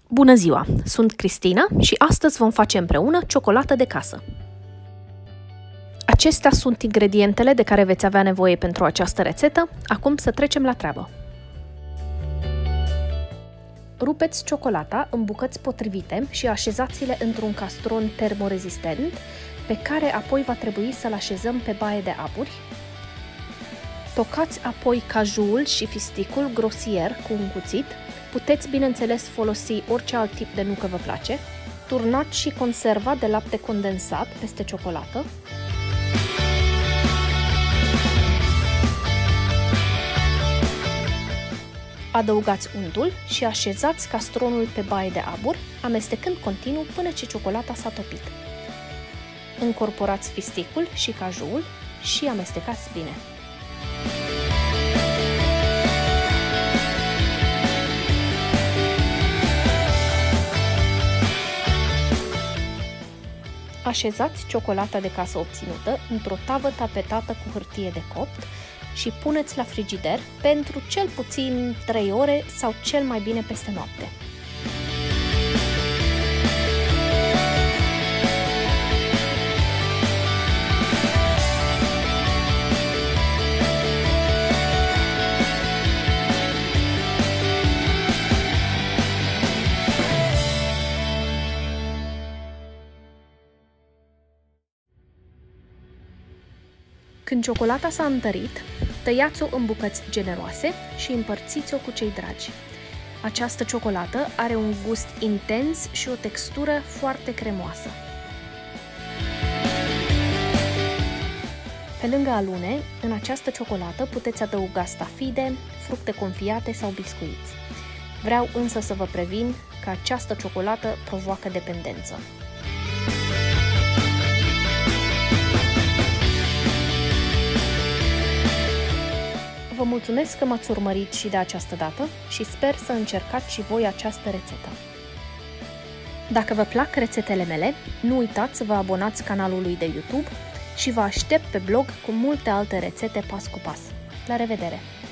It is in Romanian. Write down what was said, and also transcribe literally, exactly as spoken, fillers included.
Bună ziua! Sunt Cristina și astăzi vom face împreună ciocolată de casă. Acestea sunt ingredientele de care veți avea nevoie pentru această rețetă. Acum să trecem la treabă. Rupeți ciocolata în bucăți potrivite și așezați-le într-un castron termorezistent, pe care apoi va trebui să-l așezăm pe baie de aburi. Tocați apoi cajul și fisticul grosier cu un cuțit. Puteți, bineînțeles, folosi orice alt tip de nucă vă place. Turnați și conserva de lapte condensat peste ciocolată. Adăugați untul și așezați castronul pe baie de abur, amestecând continuu până ce ciocolata s-a topit. Încorporați fisticul și cajul și amestecați bine. Așezați ciocolata de casă obținută într-o tavă tapetată cu hârtie de copt și puneți la frigider pentru cel puțin trei ore sau cel mai bine peste noapte. Când ciocolata s-a întărit, tăiați-o în bucăți generoase și împărțiți-o cu cei dragi. Această ciocolată are un gust intens și o textură foarte cremoasă. Pe lângă alune, în această ciocolată puteți adăuga stafide, fructe confiate sau biscuiți. Vreau însă să vă previn că această ciocolată provoacă dependență. Vă mulțumesc că m-ați urmărit și de această dată și sper să încercați și voi această rețetă. Dacă vă plac rețetele mele, nu uitați să vă abonați canalului de YouTube și vă aștept pe blog cu multe alte rețete pas cu pas. La revedere!